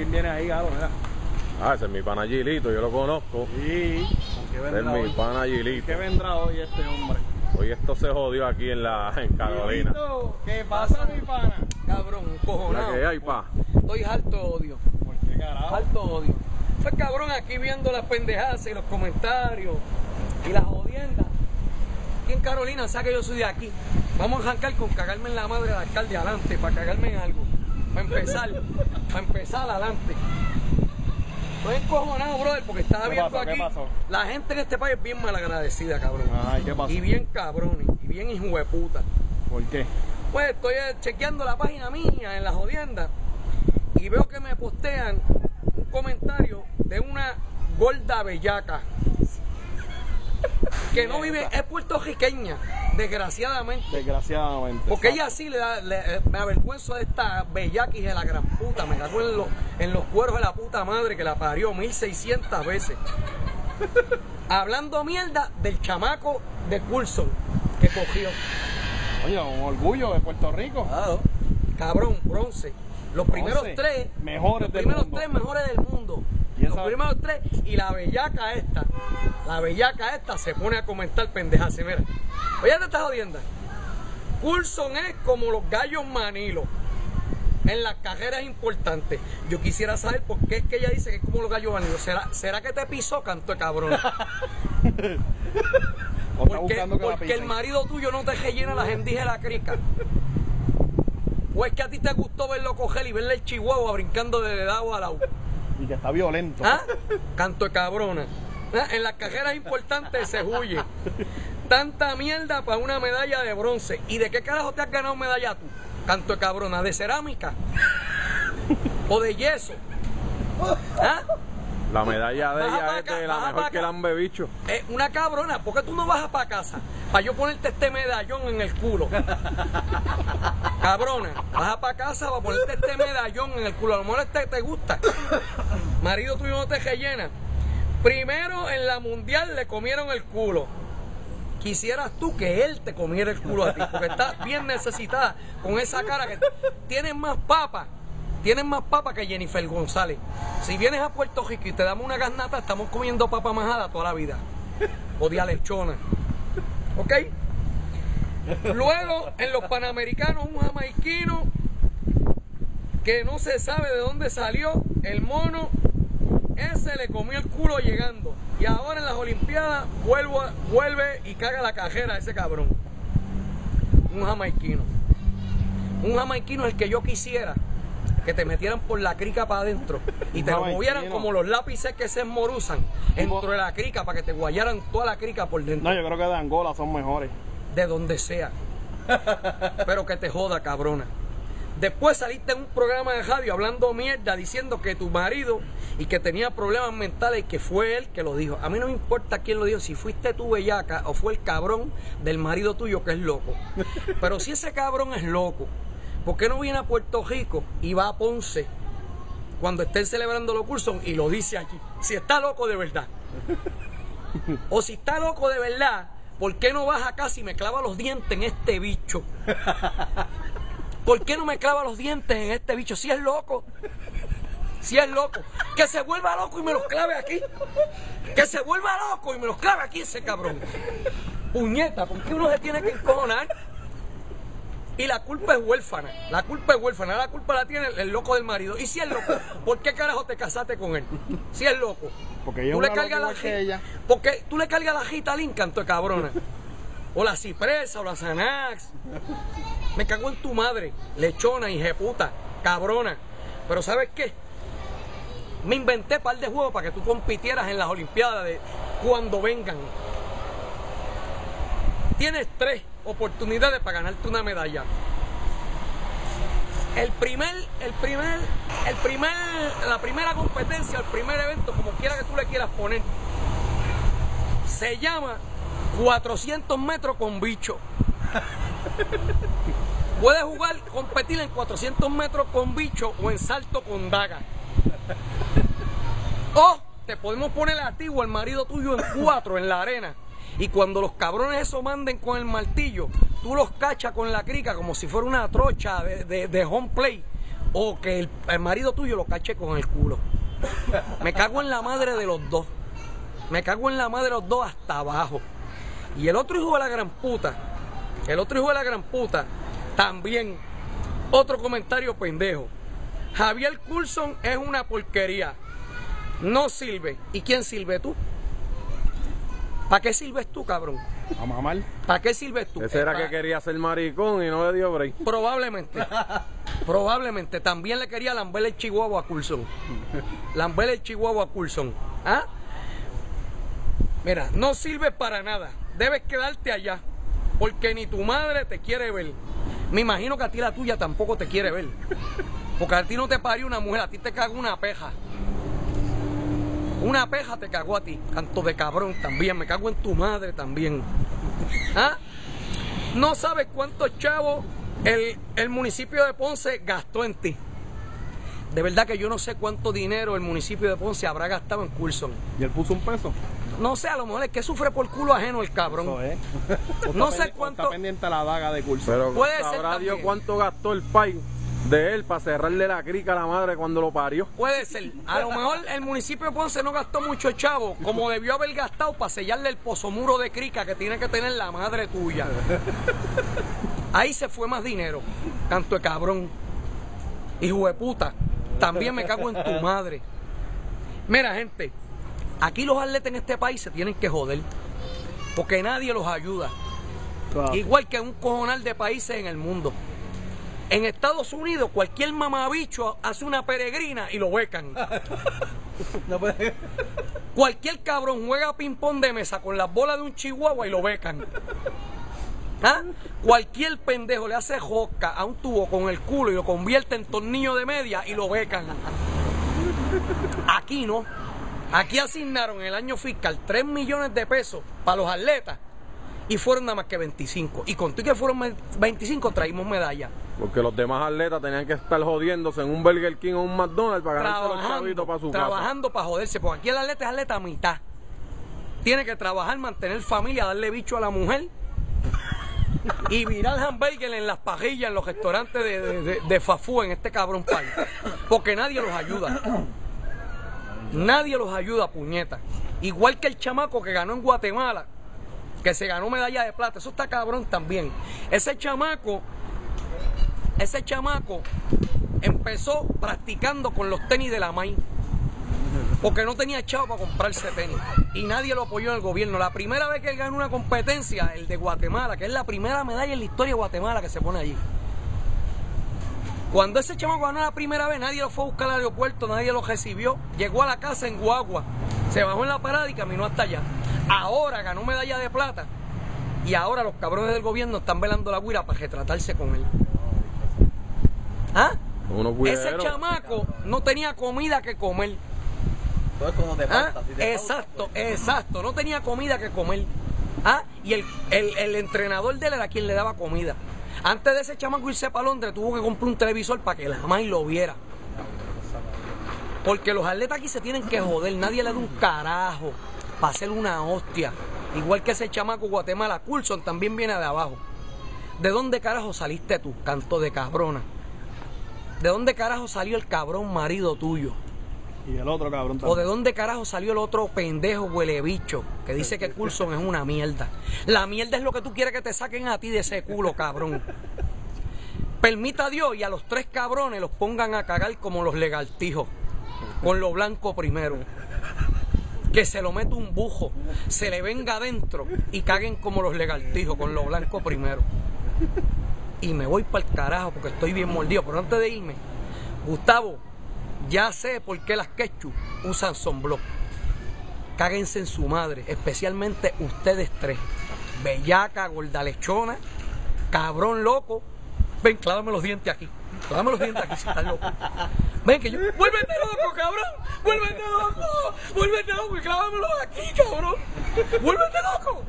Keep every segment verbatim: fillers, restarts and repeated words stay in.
quién viene ahí, Galo, mira. Ah, ese es mi pana Gilito, yo lo conozco. Sí, ¿con qué Ese es vendrá mi hoy? pana ¿Qué Gilito. vendrá hoy este hombre? Hoy esto se jodió aquí en la en Carolina. Gilito, ¿qué pasa, mi pana? Cabrón, La cojonado. que hay, pa. Estoy harto de odio. ¿Por qué carajo? Harto de odio. Pues cabrón, aquí viendo las pendejadas y los comentarios y las jodiendas. Aquí en Carolina, sabe que yo soy de aquí. Vamos a arrancar con cagarme en la madre del alcalde adelante, para cagarme en algo. Para empezar, para empezar adelante. Estoy encojonado, brother, porque estaba ¿Qué viendo pasó? ¿Qué aquí. pasó? La gente en este país es bien malagradecida, cabrón. Ay, ¿qué pasó? Y bien cabrones, y bien hijo de puta. ¿Por qué? Pues estoy eh, chequeando la página mía en la jodienda y veo que me postean un comentario de una gorda bellaca que no vive, es puertorriqueña, desgraciadamente. Desgraciadamente. Porque exacto. ella sí le da, le- me avergüenzo de esta bellaquis de la gran puta, me cago en, los en los cueros de la puta madre que la parió mil seiscientas veces. Hablando mierda del chamaco de Coulson que cogió. Oye, un orgullo de Puerto Rico. Claro. Cabrón, bronce. Los primeros Bronce. tres. Mejores los del primeros mundo. tres mejores del mundo. ¿Y Los esa- primeros tres. Y la bellaca esta. La bellaca esta se pone a comentar pendejas. Mira. Oye, te estás jodiendo. Coulson es como los gallos manilos. En las carreras importantes. Yo quisiera saber por qué es que ella dice que es como los gallos manilos. ¿Será, será que te pisó, canto de cabrón? O está Porque, buscando que la porque el pisen. marido tuyo no te rellena las endijas de la crica. O es que a ti te gustó verlo coger y verle el chihuahua brincando de lado a lado. Y que está violento. ¿Ah? Canto de cabrona. ¿Ah? En las carreras importantes se huye. Tanta mierda para una medalla de bronce. ¿Y de qué carajo te has ganado medalla tú? Canto de cabrona. ¿De cerámica? ¿O de yeso? ¿Ah? La medalla de Baja ella pa' es acá, de la baja pa' mejor que acá. la han bebicho. Eh, una cabrona, ¿por qué tú no vas para casa? Para yo ponerte este medallón en el culo. Cabrona, vas para casa para ponerte este medallón en el culo. A lo mejor este te gusta. Marido tuyo no te rellena. Primero en la mundial le comieron el culo. Quisieras tú que él te comiera el culo a ti, porque estás bien necesitada con esa cara que tienes más papa. Tienes más papa que Jennifer González. Si vienes a Puerto Rico y te damos una garnata, estamos comiendo papa majada toda la vida. O de lechona. ¿Ok? Luego, en los Panamericanos, un jamaiquino que no se sabe de dónde salió, el mono, ese le comió el culo llegando. Y ahora en las Olimpiadas vuelvo a- vuelve y caga la cajera ese cabrón. Un jamaiquino. Un jamaiquino es el que yo quisiera que te metieran por la crica para adentro y te lo Jamaiquino. movieran como los lápices que se enmoruzan dentro de la crica para que te guayaran toda la crica por dentro. No, yo creo que de Angola son mejores. De donde sea. Pero que te joda, cabrona. Después saliste en un programa de radio hablando mierda, diciendo que tu marido y que tenía problemas mentales y que fue él que lo dijo. A mí no me importa quién lo dijo, si fuiste tú bellaca o fue el cabrón del marido tuyo que es loco. Pero si ese cabrón es loco, ¿por qué no viene a Puerto Rico y va a Ponce cuando estén celebrando los cursos y lo dice allí? Si está loco de verdad. O si está loco de verdad, ¿por qué no vas acá si me clava los dientes en este bicho? ¿Por qué no me clava los dientes en este bicho? Si es loco. Si es loco. Que se vuelva loco y me los clave aquí. Que se vuelva loco y me los clave aquí ese cabrón. Puñeta, ¿por qué uno se tiene que encojonar? Y la culpa es huérfana. La culpa es huérfana. La culpa la tiene el, el loco del marido. Y si es loco, ¿por qué carajo te casaste con él? Si es loco. Porque ella Tú es le una cargas loca la igual que gi- ella. Porque tú le cargas la Ritalin, canto de cabrona. O la Cipresa, o la Xanax. Me cago en tu madre, lechona, hijeputa, cabrona. Pero ¿sabes qué? Me inventé par de juegos para que tú compitieras en las Olimpiadas de cuando vengan. Tienes tres oportunidades para ganarte una medalla. El primer, el primer, el primer, la primera competencia, el primer evento, como quiera que tú le quieras poner, se llama cuatrocientos metros con bicho. Puedes jugar, competir en cuatrocientos metros con bicho o en salto con daga. O te podemos poner a ti o al marido tuyo en cuatro en la arena. Y cuando los cabrones eso manden con el martillo, tú los cachas con la crica como si fuera una trocha de, de, de home play. o que el, el marido tuyo lo cache con el culo. Me cago en la madre de los dos. Me cago en la madre de los dos hasta abajo. Y el otro hijo de la gran puta, el otro hijo de la gran puta, también, otro comentario pendejo. Javier Coulson es una porquería. No sirve. ¿Y quién sirve tú? ¿Para qué sirves tú, cabrón? A mamar. ¿Para qué sirves tú? Ese era Eh, que pa- quería ser maricón y no le dio break. Probablemente. Probablemente. También le quería lamber el chihuahua a Coulson. Lamber el chihuahua a Coulson. ¿Ah? Mira, no sirves para nada. Debes quedarte allá. Porque ni tu madre te quiere ver. Me imagino que a ti la tuya tampoco te quiere ver. Porque a ti no te parió una mujer, a ti te cagó una peja. Una peja te cagó a ti. Canto de cabrón también. Me cago en tu madre también. ¿Ah? No sabes cuántos chavos el, el municipio de Ponce gastó en ti. De verdad que yo no sé cuánto dinero el municipio de Ponce habrá gastado en Coulson. Y él puso un peso. No sé, a lo mejor es que sufre por culo ajeno el cabrón. Eso es. O No está sé pendi- o cuánto- Está pendiente a la daga de curso. Pero Puede ser sabrá también. Dios cuánto gastó el pai de él para cerrarle la crica a la madre cuando lo parió. Puede ser. A lo mejor el municipio de Ponce no gastó mucho chavo, como debió haber gastado para sellarle el pozomuro de crica que tiene que tener la madre tuya. Ahí se fue más dinero. Canto de cabrón. Hijo de puta. También me cago en tu madre. Mira, gente, aquí los atletas en este país se tienen que joder. Porque nadie los ayuda. Claro. Igual que un cojonal de países en el mundo. En Estados Unidos, cualquier mamabicho hace una peregrina y lo becan. No puede. Cualquier cabrón juega ping-pong de mesa con las bolas de un chihuahua y lo becan. ¿Ah? Cualquier pendejo le hace josca a un tubo con el culo y lo convierte en tornillo de media y lo becan. Aquí no. Aquí asignaron en el año fiscal tres millones de pesos para los atletas y fueron nada más que veinticinco. Y con tú que fueron veinticinco traímos medalla. Porque los demás atletas tenían que estar jodiéndose en un Burger King o un McDonald's para ganarse los Trabajando, chavitos para su casa. trabajando para joderse. Porque aquí el atleta es atleta a mitad. Tiene que trabajar, mantener familia, darle bicho a la mujer y virar hamburger en las pajillas, en los restaurantes de, de, de, de fafú en este cabrón país. Porque nadie los ayuda. Nadie los ayuda, puñeta. Igual que el chamaco que ganó en Guatemala, que se ganó medalla de plata. Eso está cabrón también. Ese chamaco, ese chamaco empezó practicando con los tenis de la M A I. Porque no tenía chavo para comprarse tenis. Y nadie lo apoyó en el gobierno. La primera vez que él ganó una competencia, el de Guatemala, que es la primera medalla en la historia de Guatemala que se pone allí. Cuando ese chamaco ganó la primera vez, nadie lo fue a buscar al aeropuerto, nadie lo recibió. Llegó a la casa en guagua, se bajó en la parada y caminó hasta allá. Ahora ganó medalla de plata y ahora los cabrones del gobierno están velando la guira para retratarse con él. ¿Ah? Unos Ese buideros. chamaco no tenía comida que comer. Todo es como de ¿Ah? falta. Si te Exacto, exacto, no tenía comida que comer. ¿Ah? Y el, el, el entrenador de él era quien le daba comida. Antes de ese chamaco irse para Londres, tuvo que comprar un televisor para que la mamá lo viera. Porque los atletas aquí se tienen que joder, nadie le da un carajo para hacer una hostia. Igual que ese chamaco Guatemala, Coulson también viene de abajo. ¿De dónde carajo saliste tú, canto de cabrona? ¿De dónde carajo salió el cabrón marido tuyo? Y el otro cabrón ¿O de también. dónde carajo salió el otro pendejo huele bicho que dice que Coulson es una mierda? La mierda es lo que tú quieres que te saquen a ti de ese culo, cabrón. Permita a Dios y a los tres cabrones los pongan a cagar como los legaltijos, con lo blanco primero. Que se lo mete un bujo, se le venga adentro y caguen como los legaltijos, con lo blanco primero. Y me voy para el carajo porque estoy bien mordido. Pero antes de irme, Gustavo, ya sé por qué las quechus usan sunblock. Cáguense en su madre, especialmente ustedes tres. Bellaca, gorda lechona, cabrón loco. Ven, clávame los dientes aquí. Clávame los dientes aquí si estás loco. Ven que yo... ¡Vuélvete loco, cabrón! ¡Vuélvete loco! ¡Vuélvete loco y clávamelos aquí, cabrón! ¡Vuélvete loco!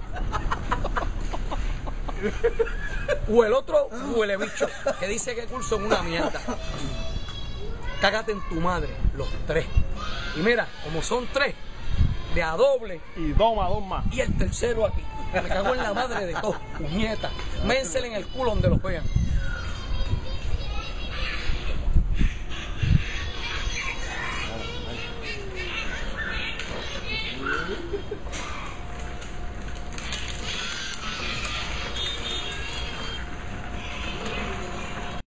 O el otro huele bicho que dice que Coulson es una mierda. Cágate en tu madre, los tres. Y mira, como son tres, de a doble, Y toma dos más. y el tercero aquí. Me cago en la madre de todos, puñeta. Ménsele en el culo donde los vean.